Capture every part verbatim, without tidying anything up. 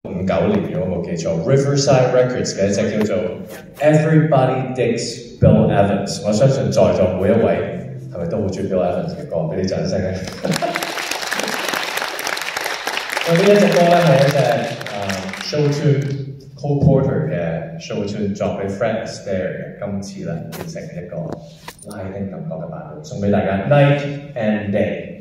五九年如果冇記錯 ，Riverside Records 嘅一隻叫做 Everybody Digs Bill Evans。我相信在座每一位係咪都好中意 Bill Evans 嘅歌？俾啲掌聲咧！咁呢一隻歌咧係一隻誒 show tune。Cole Porter 嘅 show tune 作俾 Fred Astaire 嘅，今次咧變成一個拉丁感覺嘅版本，送俾大家 Night and Day。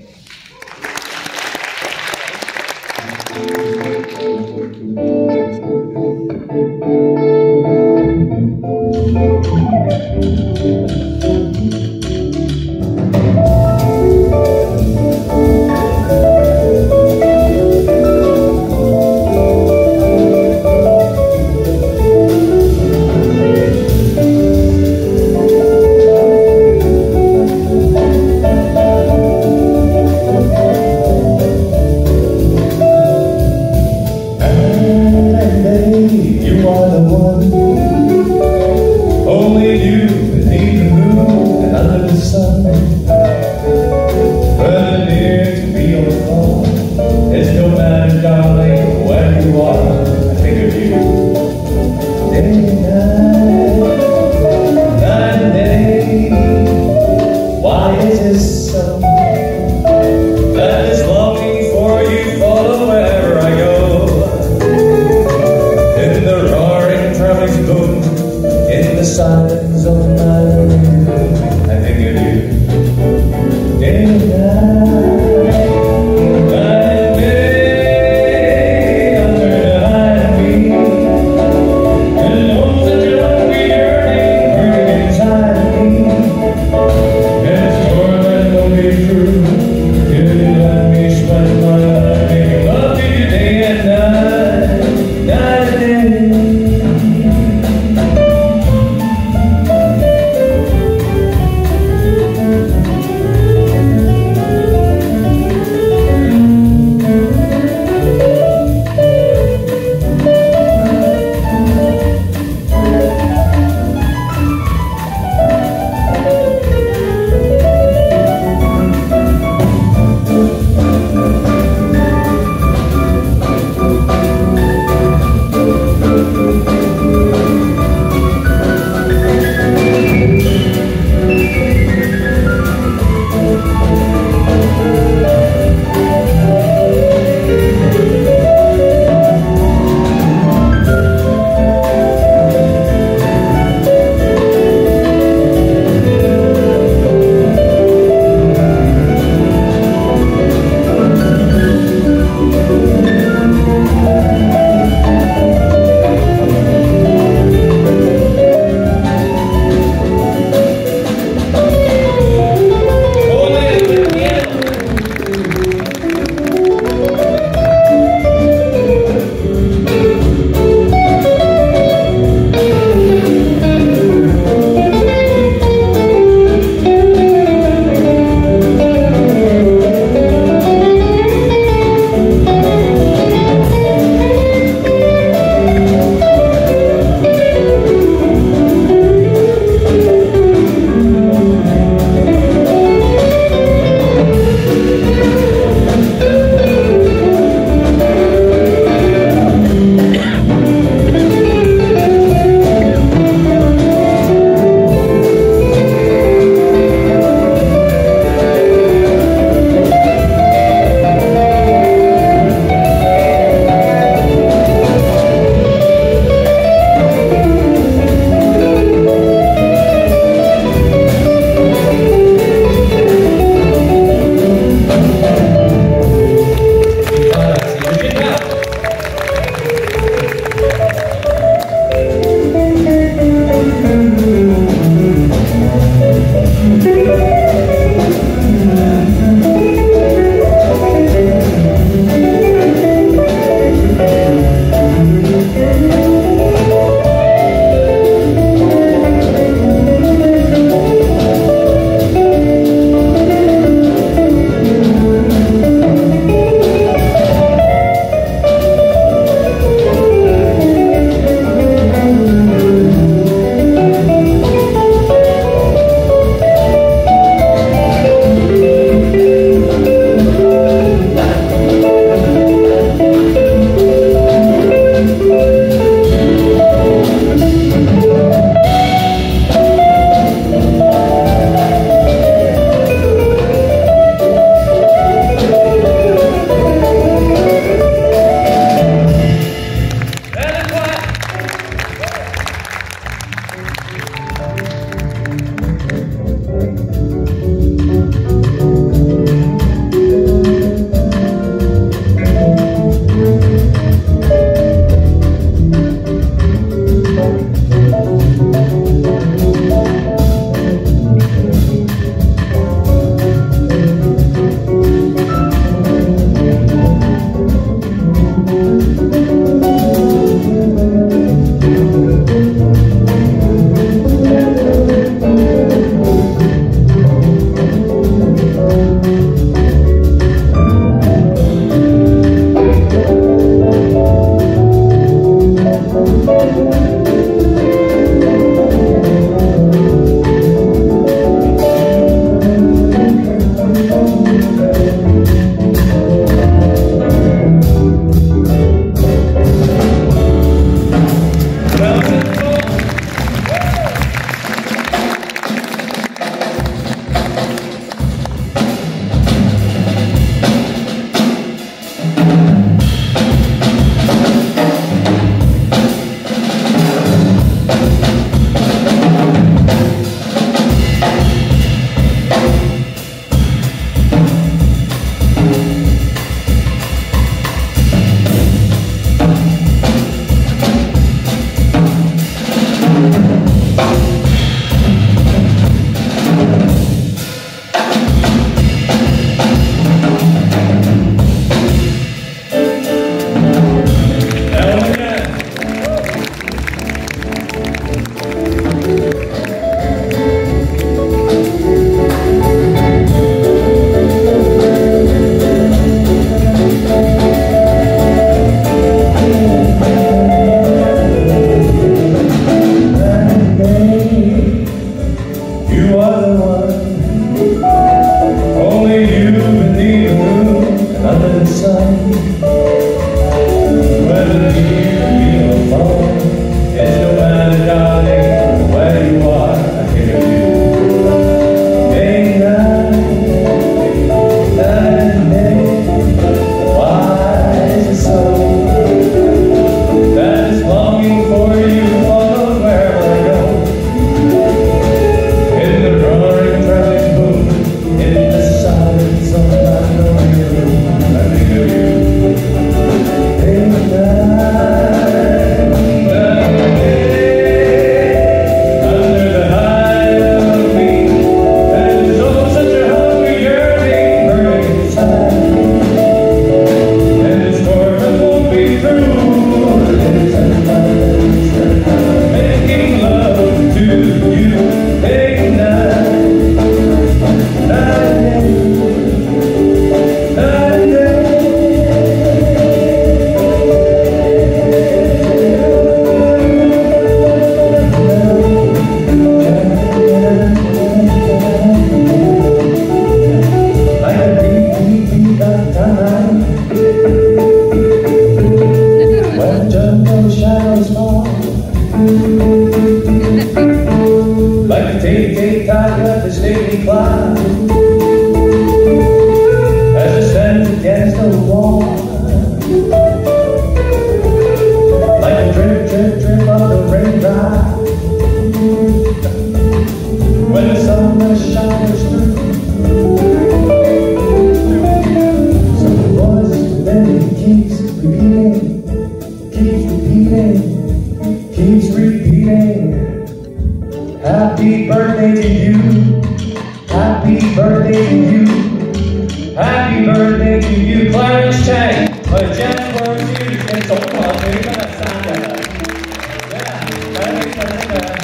sing keeps repeating. Happy birthday to you. Happy birthday to you. Happy birthday to you, Clarence Chang. 我哋 Jazz World Series 嘅總台佢今日生日啊 ！Yeah， 睇你生日啊！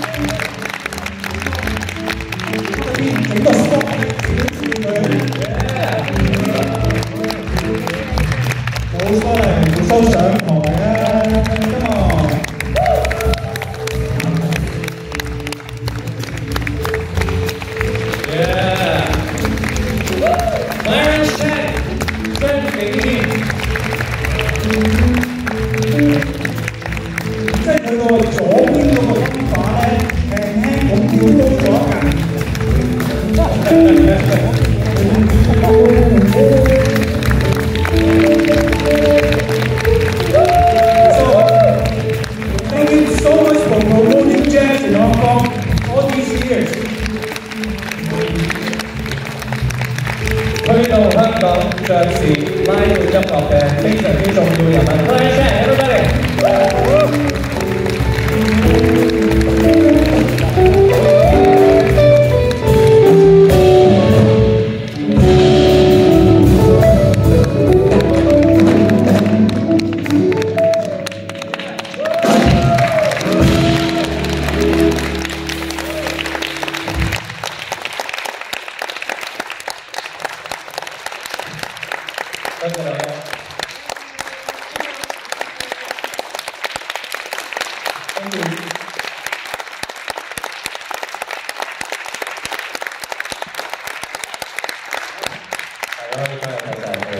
整個 stop 佢 ，Yeah， 好犀利，收上台啊 ！Come on！ Yeah， Clarence Chang， 真俾面。 即係佢個左邊嗰個分法咧，輕輕咁跳高咗㗎。So thank you so much for promoting jazz in Hong Kong all these years。推動香港爵士拉丁音樂嘅非常之重要人物 ，Clarence Chang，everybody。 多謝兩位。跟住，大家可以加入。